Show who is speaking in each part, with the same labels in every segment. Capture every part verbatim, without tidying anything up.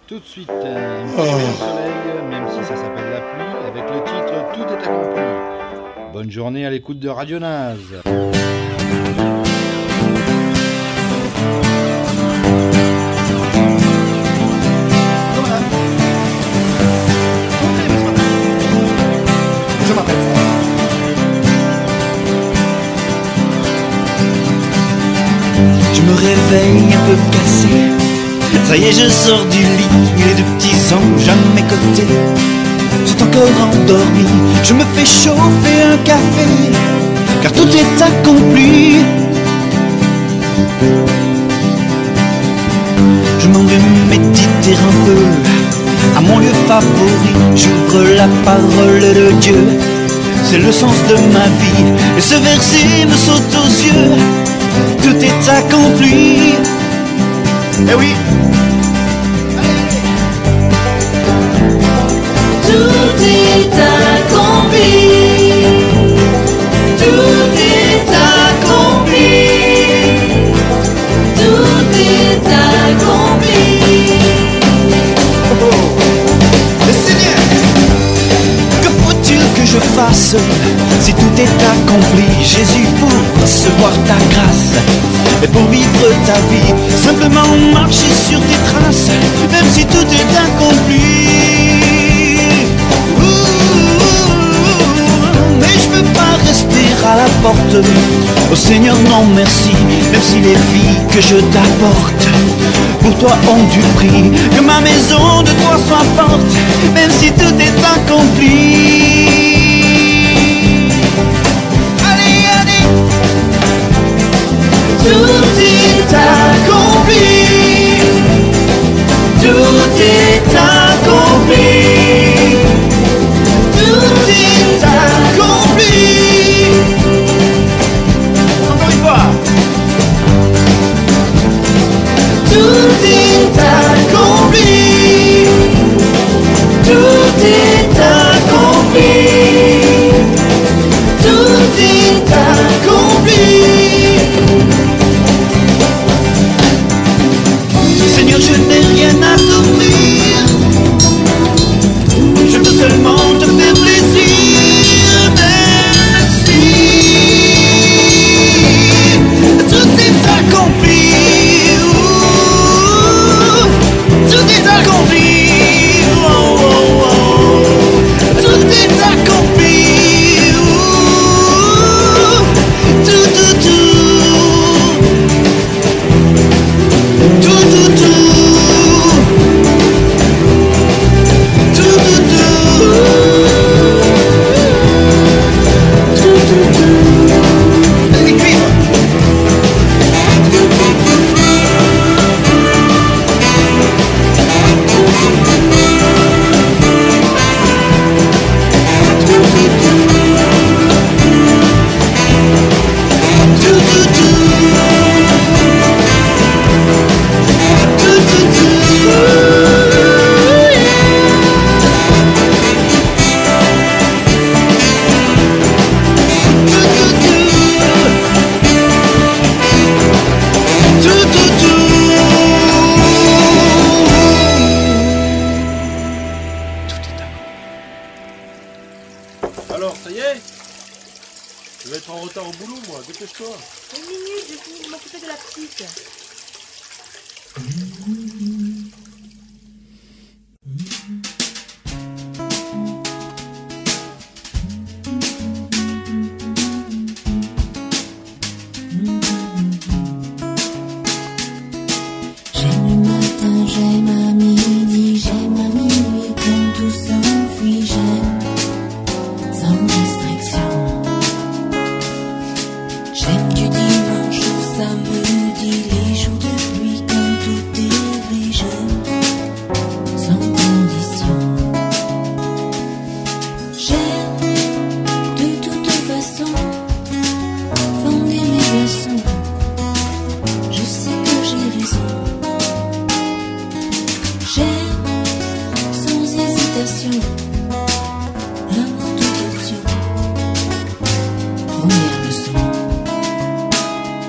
Speaker 1: Tout de suite, un petit rayon de soleil, même si ça s'appelle la pluie, avec le titre Tout est accompli. Bonne journée à l'écoute de Radio Naz.
Speaker 2: Je m'appelle Je me réveille un peu cassé. Ça y est, je sors du lit, les deux petits anges à mes côtés sont encore endormis. Je me fais chauffer un café, car tout est accompli. Je m'en vais méditer un peu à mon lieu favori. J'ouvre la parole de Dieu, c'est le sens de ma vie. Et ce verset me saute aux yeux, tout est accompli. Eh oui.
Speaker 3: Tout est accompli. Tout est accompli. Tout est accompli.
Speaker 2: Oh, oh. Le Seigneur, que faut-il que je fasse si tout est accompli? Jésus, pour recevoir ta grâce et pour vivre ta vie, simplement marcher sur tes traces, même si tout est accompli. Mais je veux pas rester à la porte. Oh Seigneur, non merci. Même si les filles que je t'apporte pour toi ont du prix, que ma maison de toi soit forte, même si tout est accompli. Allez, allez.
Speaker 3: Tout est accompli. Tout est accompli. Tout est accompli.
Speaker 2: Encore une fois.
Speaker 3: Tout est accompli. Tout est accompli. Tout est accompli.
Speaker 2: Seigneur, je n'ai rien à t'offrir. Je veux seulement te faire plaisir. Merci. Tout est accompli. Ouh. Tout est accompli. Oh, oh, oh. Tout est accompli. Ouh. Tout, tout, tout. Tout, tout, tout. Tout, tout, tout. Tout, tout, tout. Les cuivres. Tout, tout, tout. Tout, tout,
Speaker 4: Alors, ça y est? Je vais être en retard au boulot, moi. Dépêche-toi.
Speaker 5: Une minute, je finis de m'occuper de la petite.
Speaker 3: J'aime le matin, j'aime à midi, j'aime à minuit quand tout s'enfuit, j'aime sans restriction. J'aime du dimanche au samedi, les jours de pluie quand tout est gris, j'aime sans condition. J'aime de toute façon fonder mes leçons. Je sais que j'ai raison. J'aime sans hésitation l'amour toute option. Première leçon.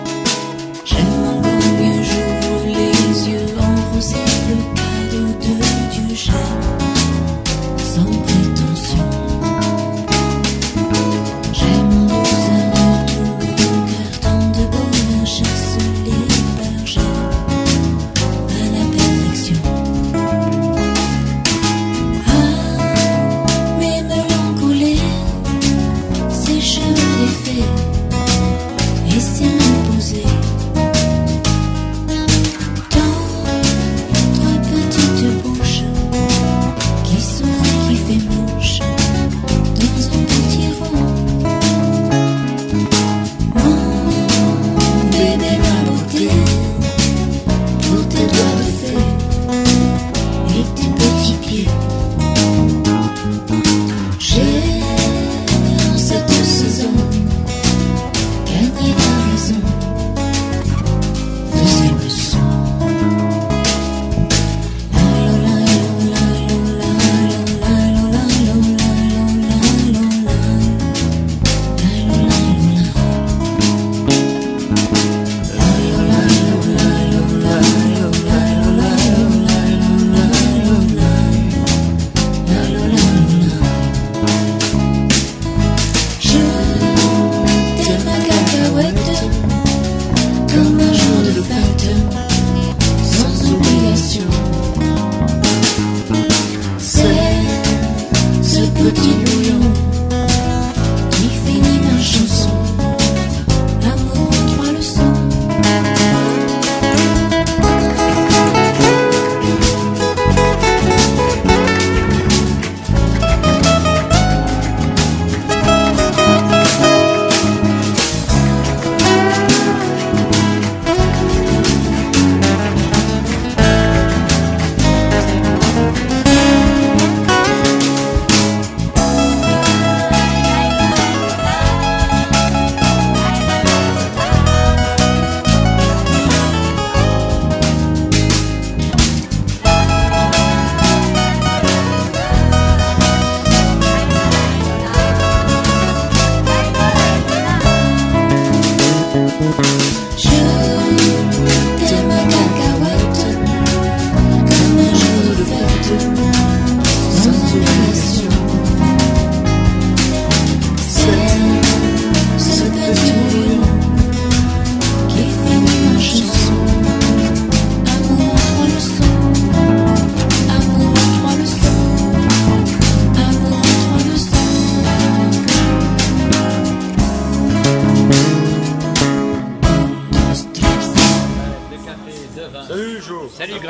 Speaker 3: J'aime encore mieux, j'ouvre les yeux en rosé le cadeau de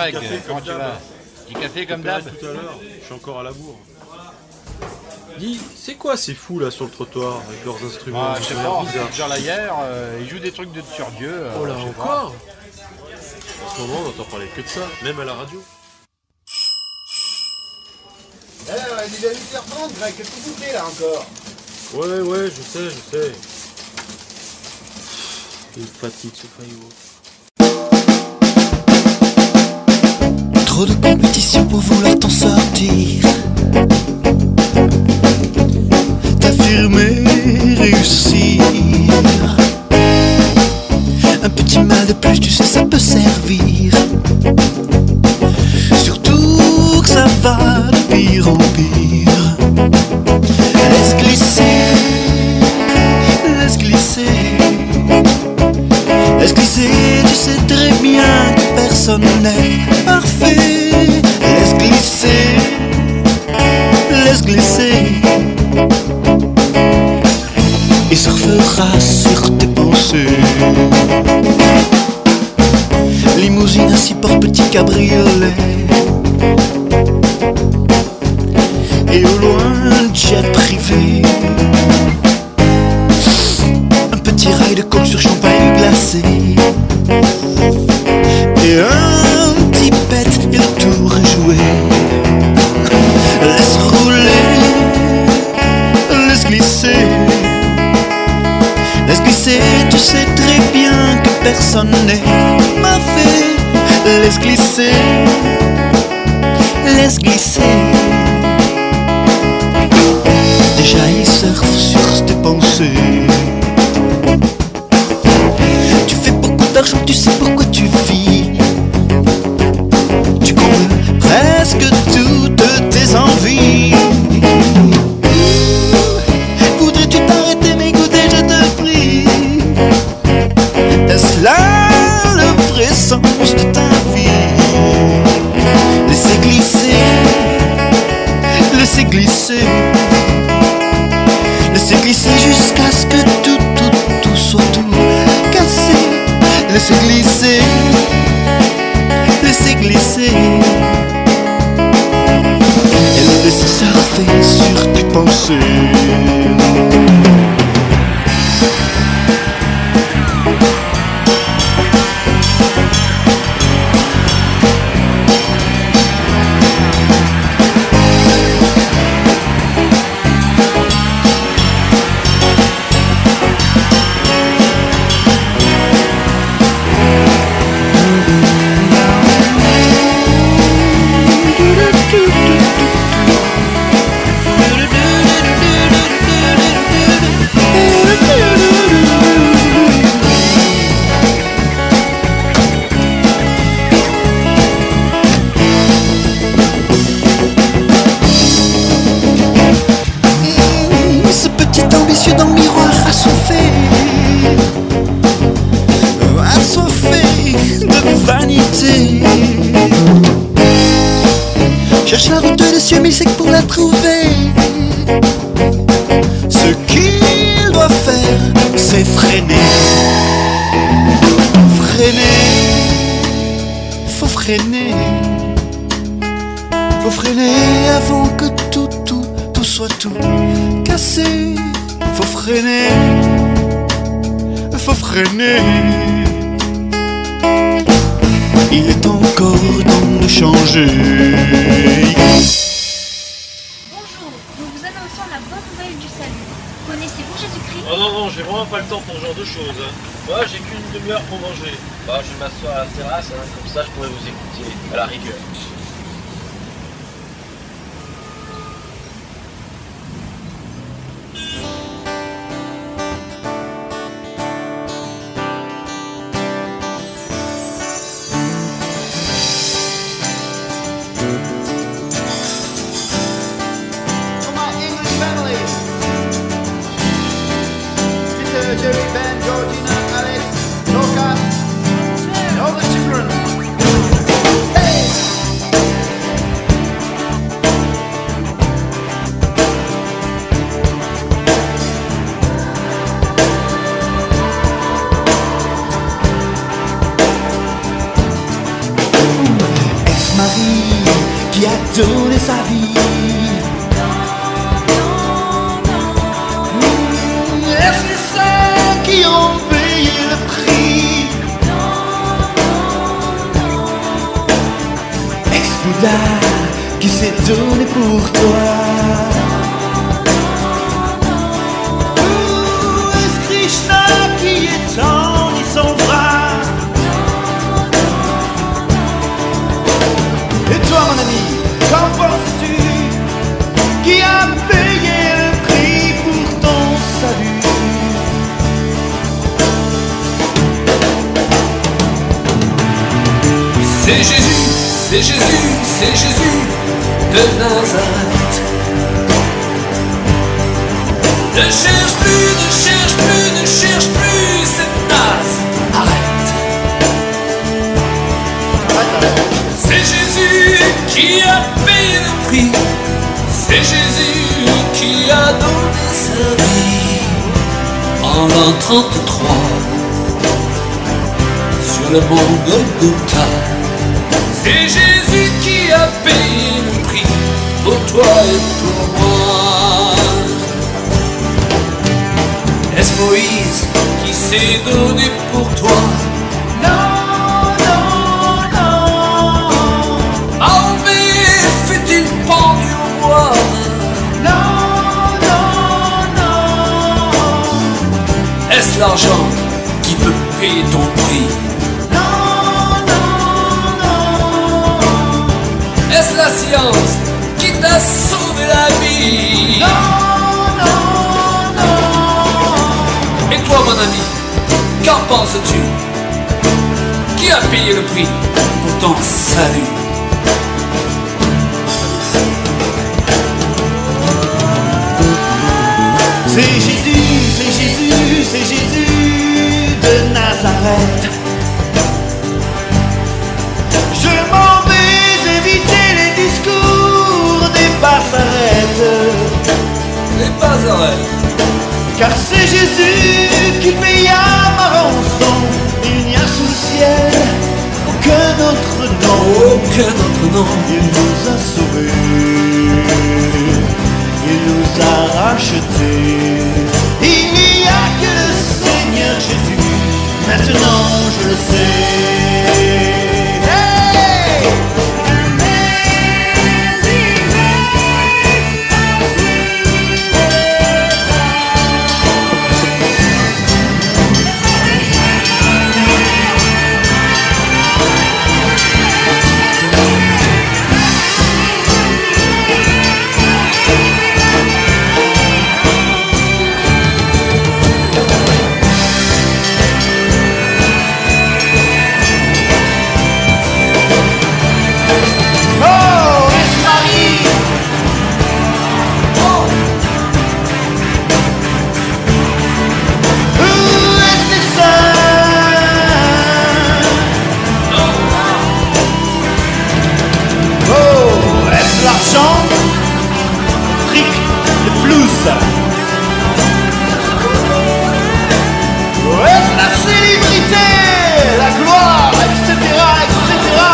Speaker 1: Greg,
Speaker 4: café
Speaker 1: comment
Speaker 4: comme
Speaker 1: tu
Speaker 4: d'hab.
Speaker 1: vas? Petit café comme
Speaker 4: Je t'appellerai
Speaker 1: d'hab.
Speaker 4: tout à l'heure, je suis encore à la bourre. Dis, c'est quoi ces fous là sur le trottoir avec leurs instruments?
Speaker 1: Ah, je sais
Speaker 4: Ils ont
Speaker 1: pas,
Speaker 4: l'air bizarres.
Speaker 1: genre là hier, euh, ils jouent des trucs de sur Dieu. euh,
Speaker 4: Oh là
Speaker 1: je sais pas.
Speaker 4: encore. En ce moment, on entend parler que de ça, même à la radio.
Speaker 6: Eh, on est déjà huit heures trente, Greg, qu'est-ce que vous faites là encore?
Speaker 4: Ouais, ouais, je sais, je sais. Il me fatigue ce faillot.
Speaker 2: Trop de compétition pour vouloir t'en sortir. T'affirmer, réussir. Un petit mal de plus, tu sais, ça peut servir. Surtout que ça va de pire en pire. Laisse glisser, laisse glisser. Laisse glisser, tu sais très bien que personne n'est parfait. Laisse glisser, laisse glisser. Et surfera sur tes pensées. Limousine à six portes, petit cabriolet. Et au loin, jet privé. Un petit rail de coke sur champagne glacé. Et un petit pet et le tour est joué. Laisse rouler, laisse glisser. Laisse glisser, tu sais très bien que personne n'est parfait. Laisse glisser, laisse glisser. Déjà il surfe sur tes pensées. Tu fais beaucoup d'argent, tu sais pourquoi tu vis. Tu combles presque toutes tes envies. Voudrais-tu t'arrêter, m'écouter, je te prie. Est-ce là le vrai sens de ta vie? Laissez glisser, laissez glisser. Laissez glisser jusqu'à ce que tout, tout, tout soit tout cassé. Laissez glisser, laissez glisser. Et le laisser surfer sur tes pensées. Ce petit ambitieux dans le miroir assoiffé, assoiffé de vanité. Cherche la route des cieux, mais il sait que pour la trouver, ce qu'il doit faire, c'est freiner. Freiner, faut freiner. Faut freiner avant que tout, tout, tout soit tout cassé. Faut freiner, faut freiner. Il est encore temps de changer.
Speaker 5: Bonjour, nous vous annonçons la bonne nouvelle du salut. Connaissez-vous Jésus-Christ?
Speaker 4: Oh non, non, j'ai vraiment pas le temps pour ce genre de choses. Hein. Moi, j'ai qu'une demi-heure pour manger. Bah, je vais m'asseoir à la terrasse, hein, comme ça je pourrais vous écouter, à la rigueur.
Speaker 6: For my English family, Peter, Jerry, Ben, Georgina, Alex, Lucas, and all the children. Hey!
Speaker 2: donné sa vie. Est-ce les saints qui ont payé le prix? Ex-Bouddha qui s'est donné pour toi. Ou est-ce Krishna qui étendit son bras? Et toi mon ami, qu'en penses-tu? Qui a payé le prix pour ton salut?
Speaker 7: C'est Jésus, c'est Jésus, c'est Jésus de Nazareth. Ne cherche plus, ne cherche plus, ne cherche plus cette naze. Arrête. C'est Jésus qui a payé le prix. C'est Jésus qui a donné sa vie en l'an trente-trois sur le mont Golgotha. C'est Jésus qui a payé le prix pour toi et pour moi. Est-ce Moïse qui s'est donné pour toi?
Speaker 2: Non, non, non.
Speaker 7: Mahomet fait-il pendu au bois?
Speaker 2: Non, non, non.
Speaker 7: Est-ce l'argent qui peut payer ton prix? Est-ce la science qui t'a sauvé la vie?
Speaker 2: Non, non, non.
Speaker 7: Et toi mon ami, qu'en penses-tu? Qui a payé le prix pour ton salut?
Speaker 2: C'est Jésus, c'est Jésus, c'est Jésus de Nazareth. Je m'en vais éviter les discours des Bazarettes.
Speaker 7: Les Bazarettes.
Speaker 2: Car c'est Jésus qui paya ma rançon. Il n'y a sous le ciel aucun autre nom.
Speaker 7: Aucun autre nom.
Speaker 2: Il nous a sauvés, il nous a rachetés. Il n'y a que le Seigneur Jésus, maintenant je le sais. Est-ce la célébrité, la gloire, et cetera, et cetera.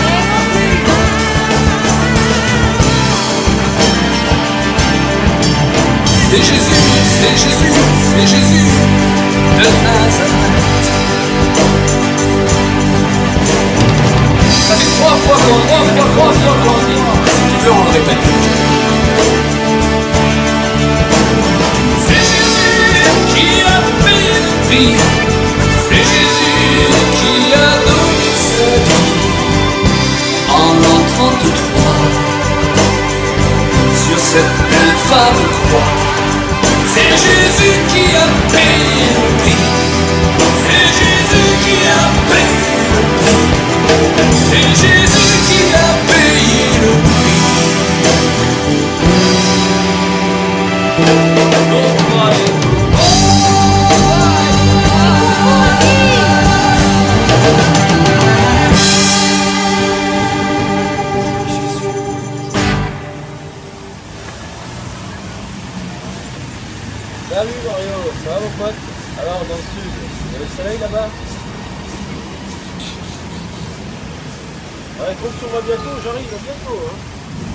Speaker 7: C'est Jésus, c'est Jésus, c'est Jésus de Nazareth. Ça fait trois fois qu'on trois fois, trois fois qu'on dit. Si tu veux, on le répète. C'est Jésus qui a payé le prix. C'est Jésus qui a donné sa vie en l'an trente-trois sur cette belle femme croix. C'est Jésus qui a payé le prix. C'est Jésus qui a payé le prix. C'est Jésus qui a payé le prix. Oh, ouais.
Speaker 4: Salut Mario, ça va mon pote? Alors dans le sud, il y a le soleil là-bas? Ouais, compte sur moi bientôt, j'arrive bientôt hein.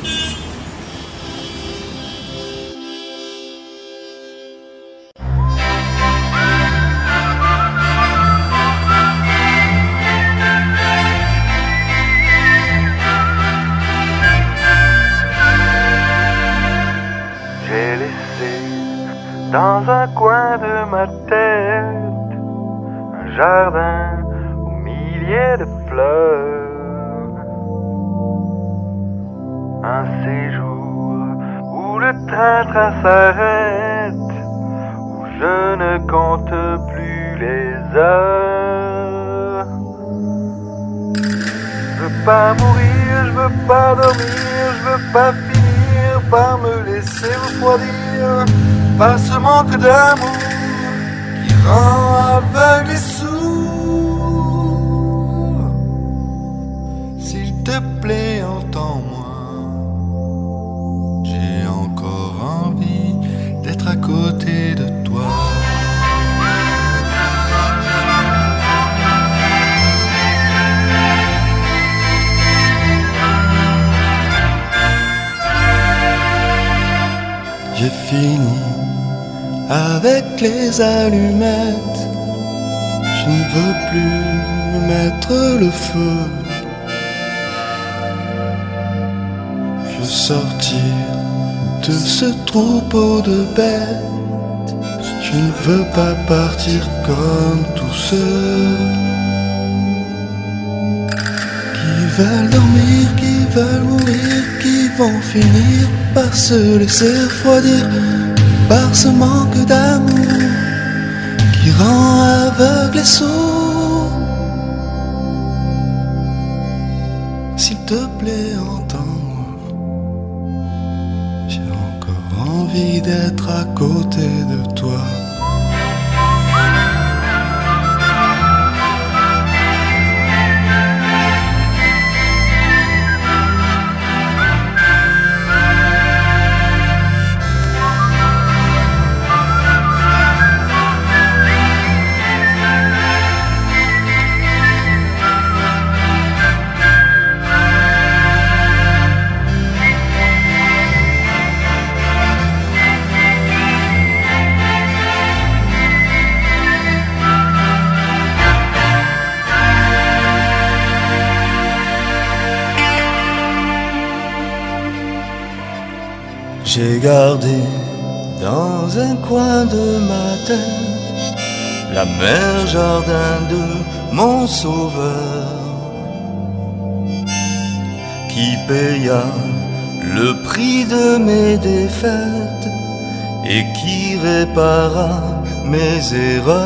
Speaker 8: J'ai laissé dans un coin de ma tête un jardin aux milliers de fleurs, un séjour où le train-train s'arrête, où je ne compte plus les heures. Je veux pas mourir, je veux pas dormir, je veux pas finir par me laisser refroidir par ce manque d'amour qui rend aveugle et sourd. S'il te plaît, entends-moi, j'ai encore envie d'être à côté de toi. J'ai fini avec les allumettes, je ne veux plus me mettre le feu. Je veux sortir de ce troupeau de bêtes, je ne veux pas partir comme tous ceux qui veulent dormir, qui veulent mourir, qui vont finir par se laisser refroidir par ce manque d'amour qui rend aveugle et sourd. S'il te plaît, entends-moi, j'ai encore envie d'être à côté de toi. J'ai gardé dans un coin de ma tête la mer jardin de mon sauveur, qui paya le prix de mes défaites et qui répara mes erreurs.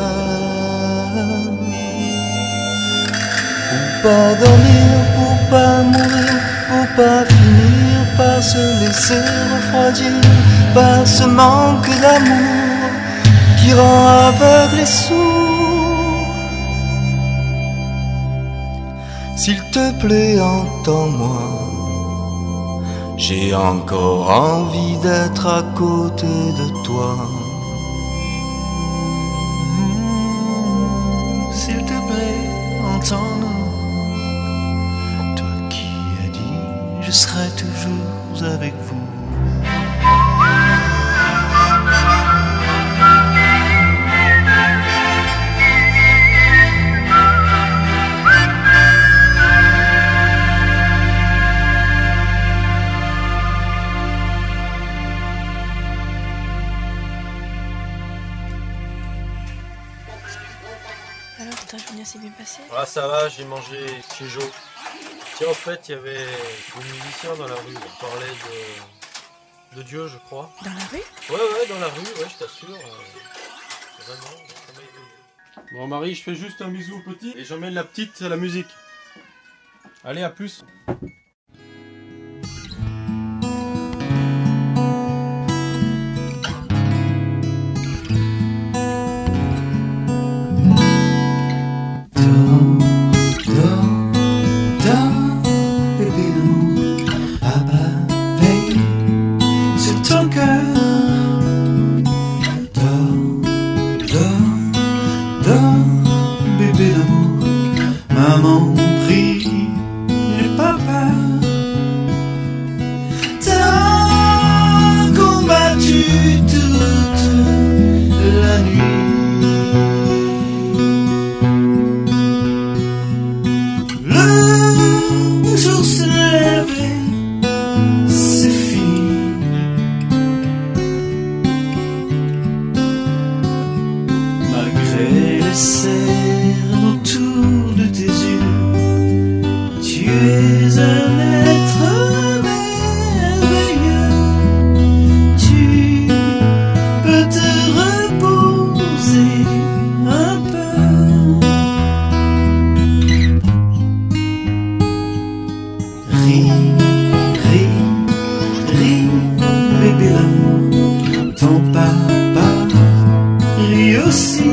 Speaker 8: Pour pas dormir, pour pas mourir, pour pas finir par se laisser refroidir par ce manque d'amour qui rend aveugle et sourd. S'il te plaît, entends-moi, j'ai encore envie d'être à côté de toi. S'il te plaît, entends-nous, toi qui as dit je serai toujours avec vous.
Speaker 9: Alors, ta journée s'est bien passée?
Speaker 4: Ah, ça va, j'ai mangé chez Jo. Tiens, en fait, il y avait des musiciens dans la rue. On parlait de, de Dieu, je crois.
Speaker 9: Dans la rue?
Speaker 4: Ouais, ouais, dans la rue, ouais, je t'assure. Euh, vraiment, ça m'a étonné. Bon, Marie, je fais juste un bisou au petit et j'emmène la petite à la musique. Allez, à plus.
Speaker 8: Maman prie, n'aie pas peur. es un être merveilleux. Tu peux te reposer un peu. Ris, ris, ris, bébé l'amour, ton papa rit aussi.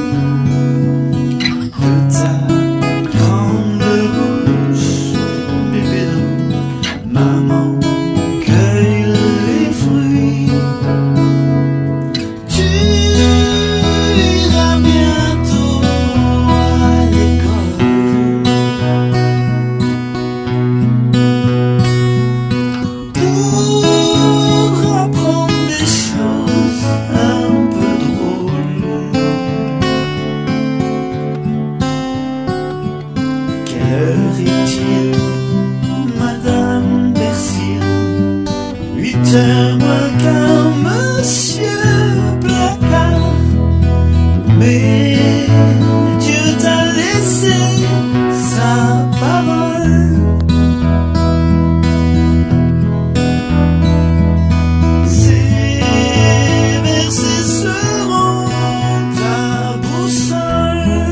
Speaker 8: Moins qu'un monsieur placard, mais Dieu t'a laissé sa parole. Ces versets seront ta boussole.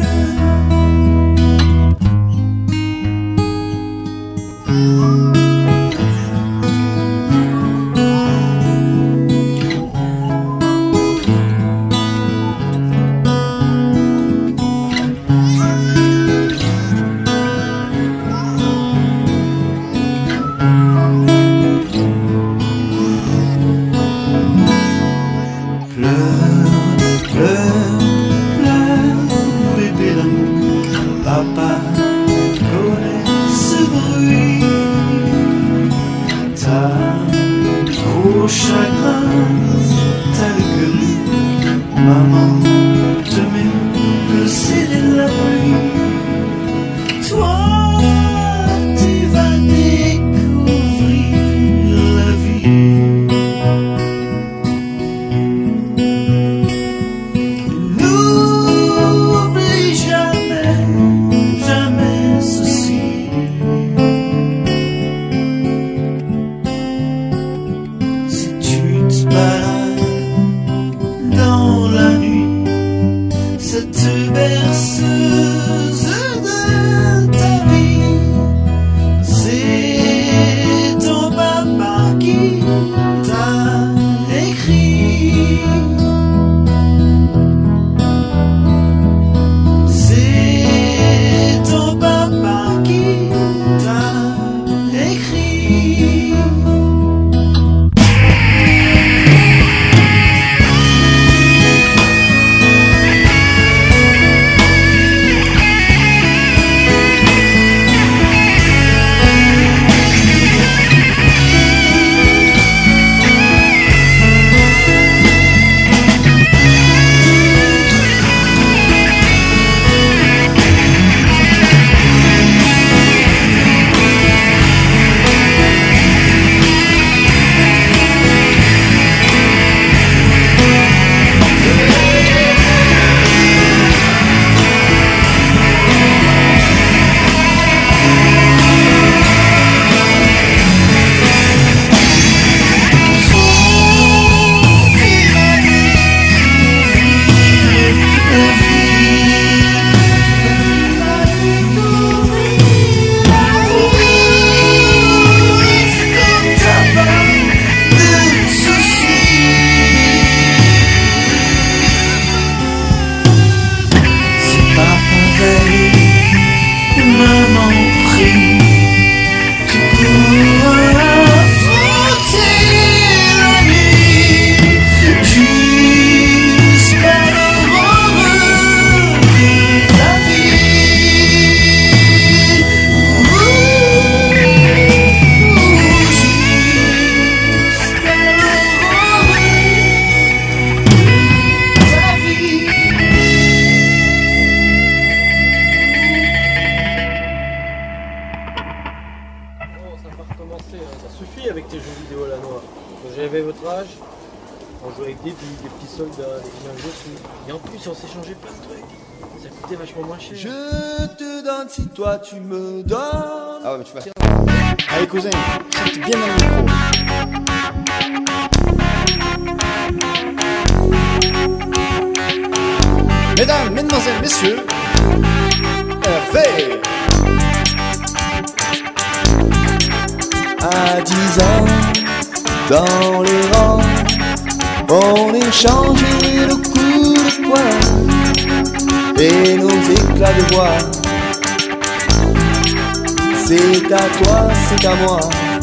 Speaker 8: Papa connaît ce bruit, t'as gros chagrin, t'as le gueule, maman te met le ciel de la pluie. Toi, tu vas découvrir la vie. N'oublie jamais, jamais ceci. Si tu te balades dans la nuit, cette berceuse de ta vie, c'est ton papa qui t'a écrit. C'est ton papa qui t'a écrit.
Speaker 4: Ça suffit avec tes jeux vidéo à la noire. Quand j'avais votre âge, on jouait avec des billes, des petits soldats, des villages dessus. Et en plus, on s'échangeait plein de trucs. Ça coûtait vachement moins cher.
Speaker 8: Je te donne si toi tu me donnes.
Speaker 6: Ah ouais, mais tu vas... Allez cousin, chante bien dans le micro. Mesdames, mesdemoiselles, messieurs, Hervé.
Speaker 8: À dix ans, dans les rangs, on échangeait nos coups de poing et nos éclats de voix. C'est à toi, c'est à moi.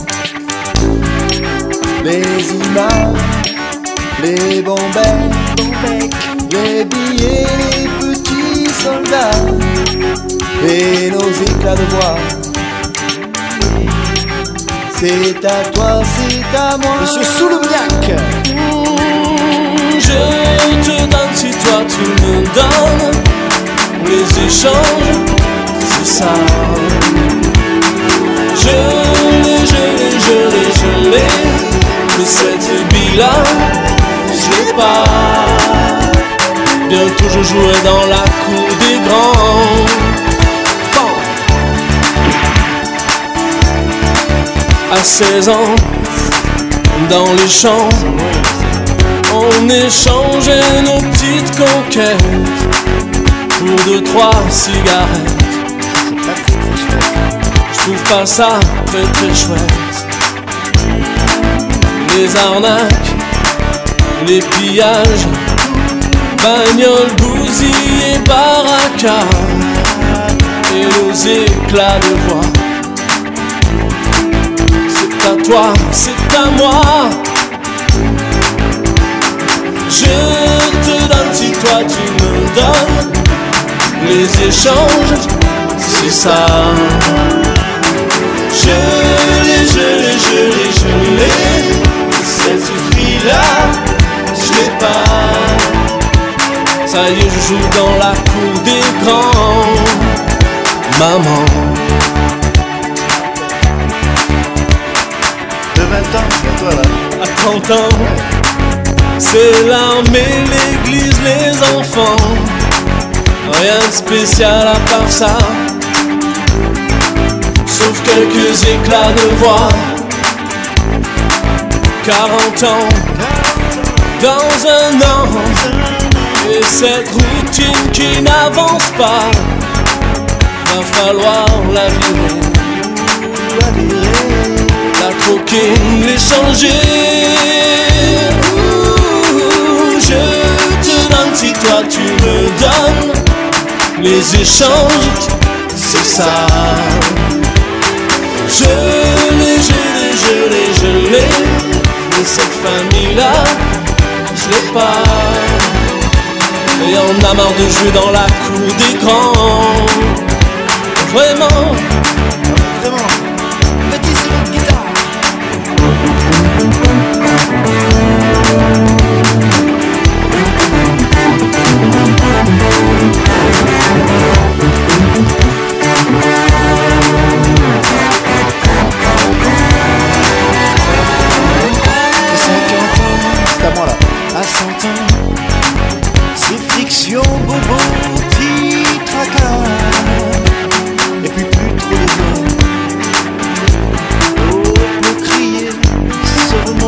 Speaker 8: Les images, les bombettes, les billets, les petits soldats et nos éclats de voix. C'est à toi, c'est à moi.
Speaker 6: Monsieur Soulouniac.
Speaker 7: Mmh, je te donne si toi tu me donnes. Les échanges, c'est ça. Je l'ai, je l'ai, je l'ai, je l'ai. Mais cette bille-là, je l'ai pas. Bientôt je jouerai dans la cour des grands. Bon. À seize ans, dans les champs, on échangeait nos petites conquêtes pour deux, trois cigarettes. Je trouve pas ça très très chouette. Les arnaques, les pillages, bagnoles, bousillés, baraka et nos éclats de voix. C'est à toi, c'est à moi. Je te donne si toi tu me donnes. Les échanges, c'est ça. Je l'ai, je l'ai, je l'ai, je l'ai. Cette fille-là, je l'ai pas. Ça y est, je joue dans la cour des grands. Maman.
Speaker 6: De vingt ans, c'est toi là.
Speaker 7: À trente ans, c'est l'armée, l'église, les enfants. Rien de spécial à part ça, sauf quelques éclats de voix. Quarante ans, dans un an, et cette routine qui n'avance pas, va falloir la virer, la troquer, l'échanger. Ouh, je te donne si toi tu me donnes. Les échanges, c'est ça. Je l'ai, je l'ai, je l'ai, je l'ai. Mais cette famille-là, je l'ai pas. Et on a marre de jouer dans la cour des grands. Vraiment,
Speaker 6: Vraiment. Petit solo de guitare. C'est à moi là.
Speaker 8: À cent ans, ces frictions bobo qui tracas. Et puis plus trop les hommes. Oh, pour crier, sauve-moi.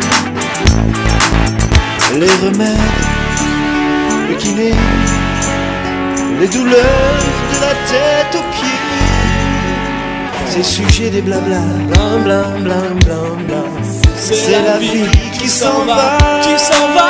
Speaker 8: Les remèdes, le kiné, les douleurs de la tête aux pieds. Ces sujets des blabla.
Speaker 7: blam blam blam blam blam.
Speaker 8: C'est la vie qui s'en va,
Speaker 7: qui s'en va.